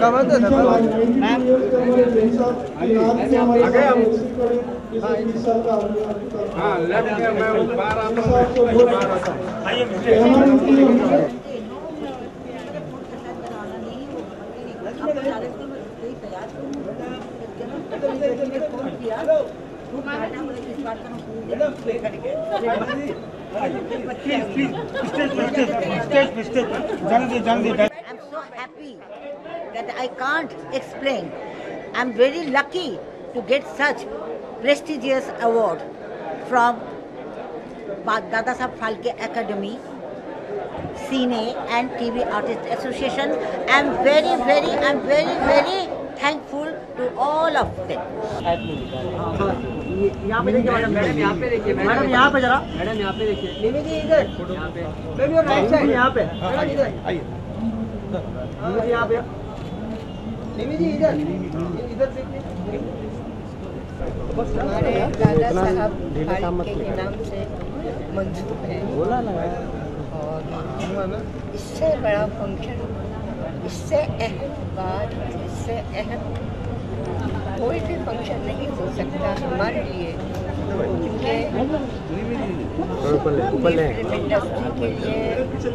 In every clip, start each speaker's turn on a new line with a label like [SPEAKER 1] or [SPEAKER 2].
[SPEAKER 1] I'm so happy that I can't explain. I'm very lucky to get such prestigious award from Dada Phalke Academy, Sinha and TV Artist Association. I'm very thankful to all of them.
[SPEAKER 2] यहाँ पे देखिए madam, यहाँ पे देखिए madam, यहाँ पे जरा madam, यहाँ पे देखिए निमी जी इधर, यहाँ पे बेबी और राइट साइड यहाँ पे, इधर आइए, निमी जी यहाँ पे, निमी जी इधर इधर देखिए।
[SPEAKER 3] हमारे दादा साहब फाल्के के नाम से मंसूब है और इससे बड़ा फंक्शन, इससे अहम बात, इससे अहम कोई भी फंक्शन नहीं हो सकता हमारे लिए, क्योंकि फिल्म इंडस्ट्री के लिए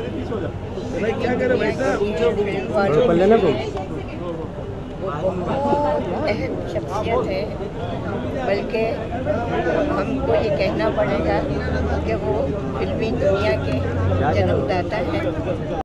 [SPEAKER 3] जो फिल्म वालों वो बहुत अहम शख्सियत है, बल्कि हमको ये कहना पड़ेगा कि वो फिल्मी दुनिया के जन्मदाता हैं।